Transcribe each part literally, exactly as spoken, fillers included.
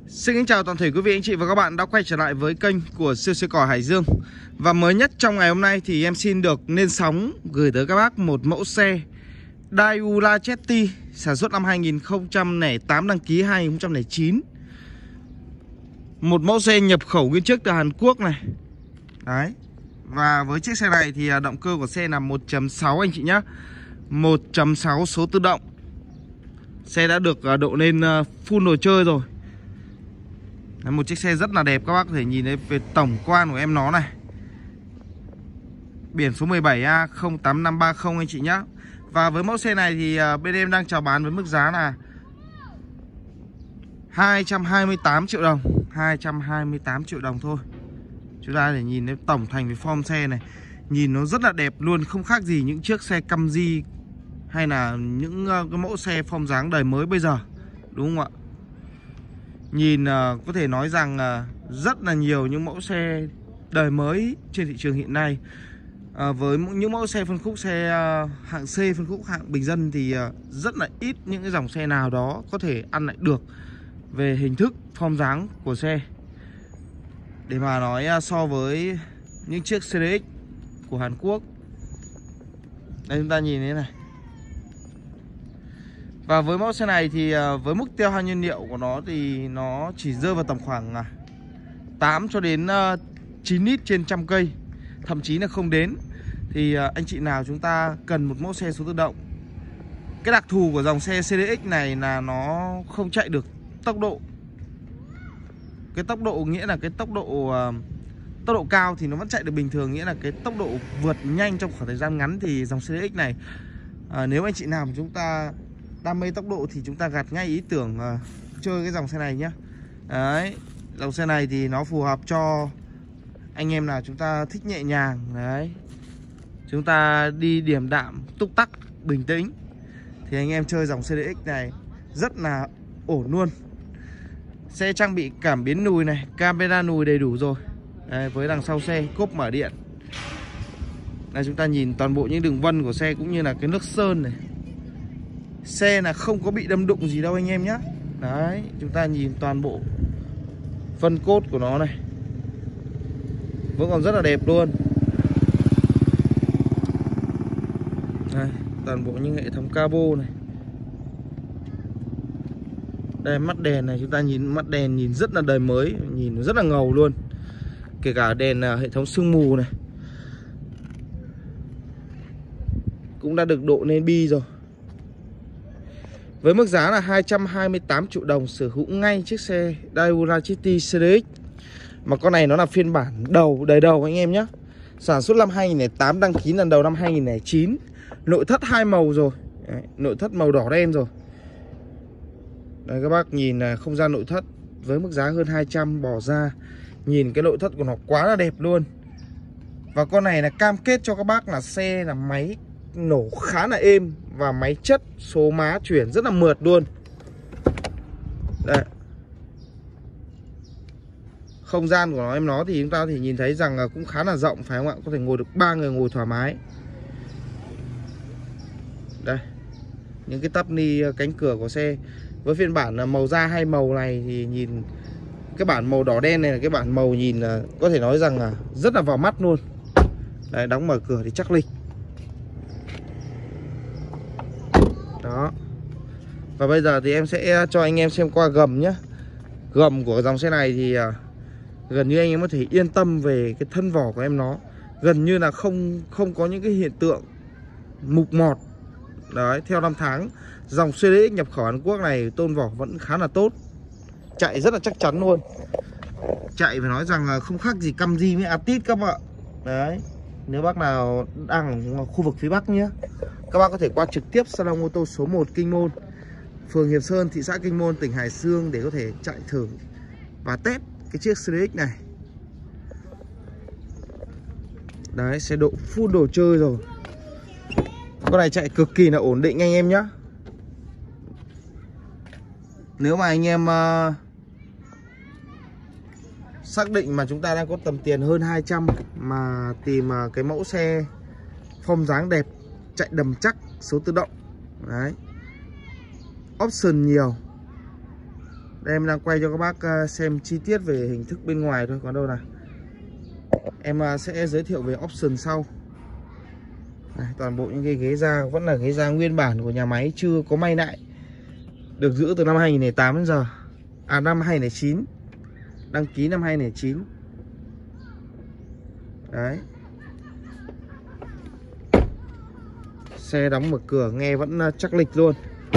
Xin kính chào toàn thể quý vị, anh chị và các bạn đã quay trở lại với kênh của siêu xe cỏ Hải Dương. Và mới nhất trong ngày hôm nay thì em xin được lên sóng gửi tới các bác một mẫu xe Daewoo Lachetti sản xuất năm hai nghìn không trăm lẻ tám, đăng ký hai nghìn không trăm lẻ chín. Một mẫu xe nhập khẩu nguyên chiếc từ Hàn Quốc này. Đấy. Và với chiếc xe này thì động cơ của xe là một chấm sáu anh chị nhé, một chấm sáu số tự động. Xe đã được độ lên full đồ chơi rồi. Đấy, một chiếc xe rất là đẹp, các bác có thể nhìn thấy về tổng quan của em nó này. Biển số mười bảy A không tám năm ba không anh chị nhé. Và với mẫu xe này thì bên em đang chào bán với mức giá là hai trăm hai mươi tám triệu đồng. Hai trăm hai mươi tám triệu đồng thôi. Chúng ta để nhìn thấy tổng thành về form xe này, nhìn nó rất là đẹp luôn, không khác gì những chiếc xe Camry hay là những cái mẫu xe form dáng đời mới bây giờ, đúng không ạ? Nhìn uh, có thể nói rằng uh, rất là nhiều những mẫu xe đời mới trên thị trường hiện nay. uh, Với những mẫu xe phân khúc xe uh, hạng C, phân khúc hạng bình dân thì uh, rất là ít những cái dòng xe nào đó có thể ăn lại được về hình thức, form dáng của xe. Để mà nói uh, so với những chiếc xê đê ích của Hàn Quốc. Đây chúng ta nhìn thế này. Và với mẫu xe này thì với mức tiêu hao nhiên liệu của nó thì nó chỉ rơi vào tầm khoảng tám cho đến chín lít trên trăm cây, thậm chí là không đến. Thì anh chị nào chúng ta cần một mẫu xe số tự động, cái đặc thù của dòng xe xê đê ích này là nó không chạy được tốc độ. Cái tốc độ nghĩa là cái tốc độ tốc độ cao thì nó vẫn chạy được bình thường, nghĩa là cái tốc độ vượt nhanh trong khoảng thời gian ngắn thì dòng xê đê ích này à, nếu anh chị nào mà chúng ta đam mê tốc độ thì chúng ta gạt ngay ý tưởng uh, chơi cái dòng xe này nhé. Đấy, dòng xe này thì nó phù hợp cho anh em nào chúng ta thích nhẹ nhàng. Đấy, chúng ta đi điềm đạm, túc tắc, bình tĩnh thì anh em chơi dòng xê đê ích này rất là ổn luôn. Xe trang bị cảm biến lùi này, camera lùi đầy đủ rồi. Đấy, với đằng sau xe cốp mở điện. Đây, chúng ta nhìn toàn bộ những đường vân của xe cũng như là cái nước sơn này. Xe là không có bị đâm đụng gì đâu anh em nhé. Đấy, chúng ta nhìn toàn bộ phân cốt của nó này, vẫn còn rất là đẹp luôn. Đây, toàn bộ những hệ thống cabo này. Đây, mắt đèn này, chúng ta nhìn mắt đèn nhìn rất là đời mới, nhìn rất là ngầu luôn. Kể cả đèn hệ thống sương mù này cũng đã được độ lên bi rồi. Với mức giá là hai trăm hai mươi tám triệu đồng sở hữu ngay chiếc xe Daewoo Lachetti xê đê ích. Mà con này nó là phiên bản đầu, đời đầu anh em nhé. Sản xuất năm hai nghìn không trăm lẻ tám, đăng ký lần đầu năm hai nghìn không trăm lẻ chín. Nội thất hai màu rồi. Đấy, nội thất màu đỏ đen rồi. Đây các bác nhìn là không gian nội thất với mức giá hơn hai trăm bỏ ra. Nhìn cái nội thất của nó quá là đẹp luôn. Và con này là cam kết cho các bác là xe là máy nổ khá là êm và máy chất, số má chuyển rất là mượt luôn. Đây. Không gian của nó em nó thì chúng ta có thể nhìn thấy rằng là cũng khá là rộng phải không ạ? Có thể ngồi được ba người ngồi thoải mái. Đây. Những cái tắp ni cánh cửa của xe với phiên bản màu da hai màu này thì nhìn cái bản màu đỏ đen này là cái bản màu nhìn có thể nói rằng là rất là vào mắt luôn. Đấy, đóng mở cửa thì chắc lịch. Đó. Và bây giờ thì em sẽ cho anh em xem qua gầm nhé. Gầm của dòng xe này thì gần như anh em có thể yên tâm về cái thân vỏ của em nó. Gần như là không không có những cái hiện tượng mục mọt. Đấy, theo năm tháng dòng xê đê ích nhập khẩu Hàn Quốc này tôn vỏ vẫn khá là tốt. Chạy rất là chắc chắn luôn. Chạy phải nói rằng là không khác gì Camry với Altis các bạn. Đấy. Nếu bác nào đang ở khu vực phía Bắc nhé, các bác có thể qua trực tiếp salon ô tô số một Kinh Môn, phường Hiệp Sơn, thị xã Kinh Môn, tỉnh Hải Dương để có thể chạy thử và test cái chiếc xê đê ích này. Đấy, xe độ full đồ chơi rồi. Con này chạy cực kỳ là ổn định anh em nhé. Nếu mà anh em uh, xác định mà chúng ta đang có tầm tiền hơn hai trăm mà tìm uh, cái mẫu xe form dáng đẹp, chạy đầm chắc, số tự động. Đấy, option nhiều. Đây em đang quay cho các bác xem chi tiết về hình thức bên ngoài thôi, còn đâu nào. Em sẽ giới thiệu về option sau. Đây, toàn bộ những cái ghế da vẫn là ghế da nguyên bản của nhà máy, chưa có may lại. Được giữ từ năm hai nghìn không trăm lẻ tám đến giờ. À năm hai nghìn không trăm lẻ chín. Đăng ký năm hai nghìn không trăm lẻ chín. Đấy. Xe đóng mở cửa nghe vẫn chắc lịch luôn.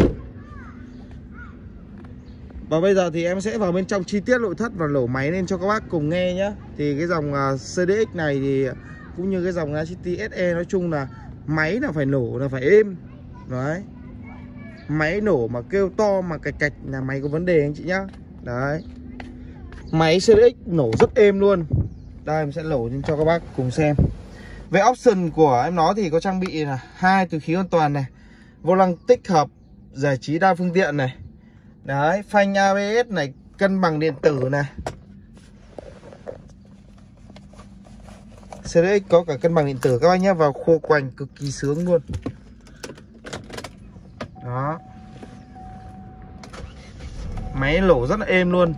Và bây giờ thì em sẽ vào bên trong chi tiết nội thất và lổ máy lên cho các bác cùng nghe nhé. Thì cái dòng xê đê ích này thì cũng như cái dòng City ét e nói chung là máy là phải nổ là phải êm. Đấy. Máy nổ mà kêu to mà cạch cạch là máy có vấn đề anh chị nhá. Đấy. Máy xê đê ích nổ rất êm luôn. Đây em sẽ nổ lên cho các bác cùng xem. Về option của em nó thì có trang bị là hai túi khí an toàn này, vô lăng tích hợp giải trí đa phương tiện này. Đấy, phanh a bê ét này, cân bằng điện tử này. xê đê ích có cả cân bằng điện tử các bác nhé, vào khô quành cực kỳ sướng luôn. Đó. Máy nổ rất là êm luôn.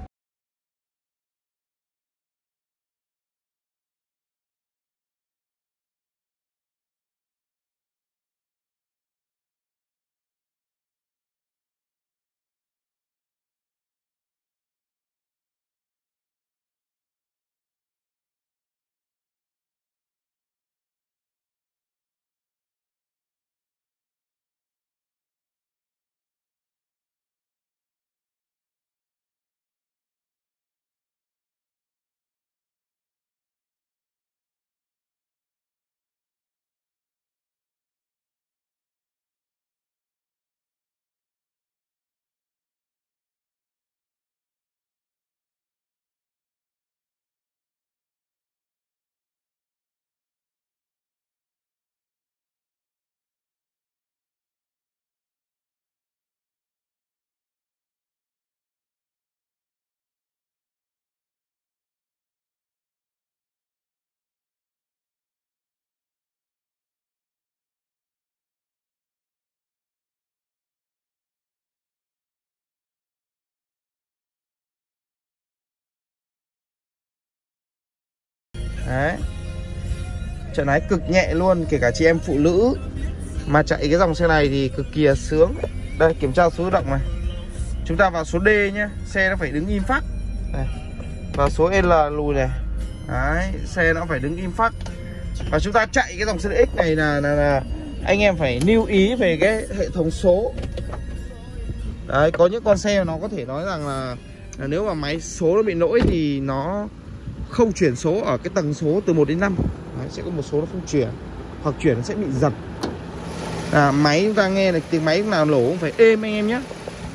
Đấy. Trận lái cực nhẹ luôn, kể cả chị em phụ nữ mà chạy cái dòng xe này thì cực kỳ là sướng. Đây, kiểm tra số động này. Chúng ta vào số D nhé, xe nó phải đứng im phắc. Đây. Vào số L lùi này. Đấy, xe nó phải đứng im phắc. Và chúng ta chạy cái dòng xê đê ích này là, là, là anh em phải lưu ý về cái hệ thống số. Đấy, có những con xe nó có thể nói rằng là, là nếu mà máy số nó bị lỗi thì nó không chuyển số ở cái tầng số từ một đến năm. Đấy, sẽ có một số nó không chuyển, hoặc chuyển nó sẽ bị giật. À, máy chúng ta nghe là tiếng máy lúc nào nổ cũng phải êm anh em nhé.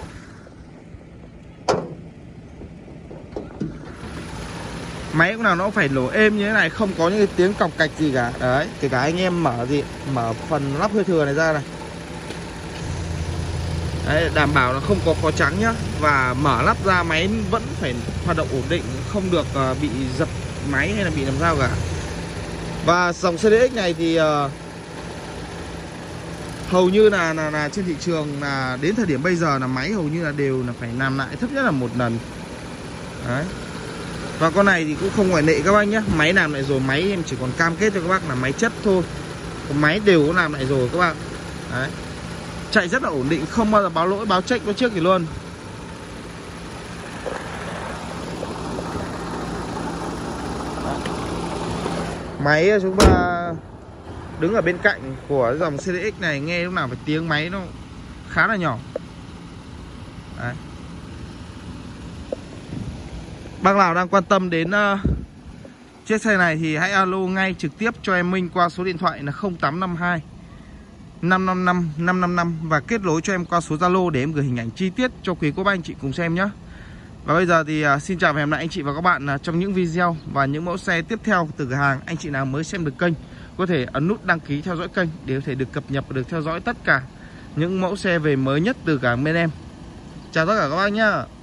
Máy lúc nào nó phải nổ êm như thế này, không có những cái tiếng cọc cạch gì cả. Đấy, kể cả anh em mở gì, mở phần lắp hơi thừa này ra này. Đấy, đảm bảo là không có khói trắng nhá. Và mở lắp ra máy vẫn phải hoạt động ổn định, không được uh, bị giật máy hay là bị làm sao cả. Và dòng xê đê ích này thì uh, hầu như là, là là trên thị trường là đến thời điểm bây giờ là máy hầu như là đều là phải làm lại thấp nhất là một lần. Đấy. Và con này thì cũng không ngoại lệ các bác nhé. Máy làm lại rồi, máy em chỉ còn cam kết cho các bác là máy chất thôi. Còn máy đều có làm lại rồi các bạn. Đấy. Chạy rất là ổn định, không bao giờ báo lỗi, báo check nó trước gì luôn. Máy chúng ta đứng ở bên cạnh của dòng xê đê ích này, nghe lúc nào phải tiếng máy nó khá là nhỏ. Đấy. Bác nào đang quan tâm đến uh, chiếc xe này thì hãy alo ngay trực tiếp cho em Minh qua số điện thoại là không tám năm hai năm năm năm năm năm năm và kết nối cho em qua số Zalo để em gửi hình ảnh chi tiết cho quý cô bác anh chị cùng xem nhé. Và bây giờ thì uh, xin chào và hẹn gặp lại anh chị và các bạn uh, trong những video và những mẫu xe tiếp theo từ cửa hàng. Anh chị nào mới xem được kênh có thể ấn nút đăng ký theo dõi kênh để có thể được cập nhật và được theo dõi tất cả những mẫu xe về mới nhất từ cả bên em. Chào tất cả các bác nhá.